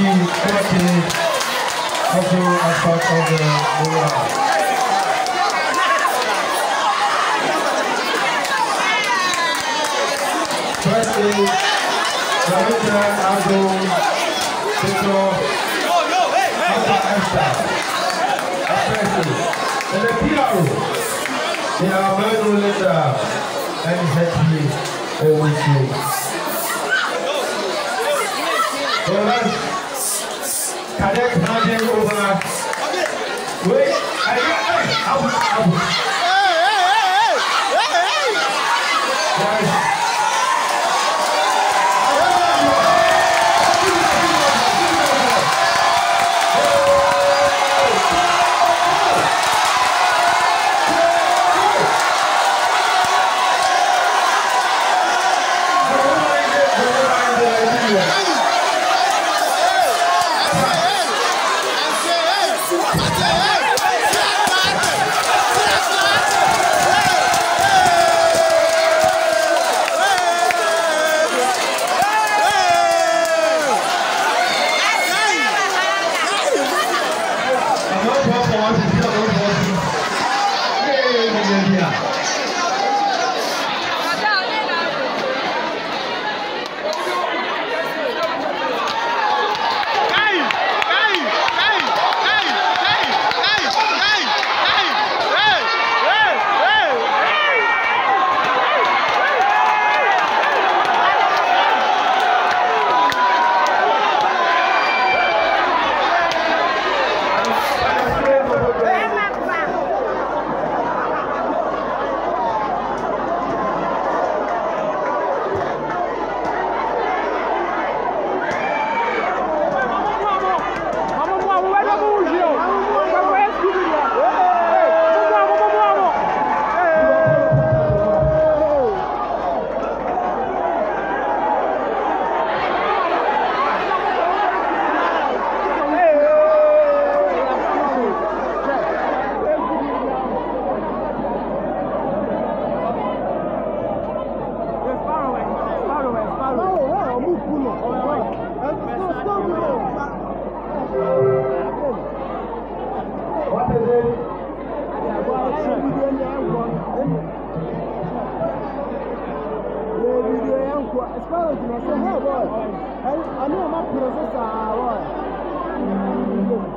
birthday also as part of the morale. Firstly, Ramita Aldo Petro Alba Esta. Firstly, and the PRO, they are Manu Linda and Hetty Owensu. So let's connect handing over. Wait, out. I know my processor.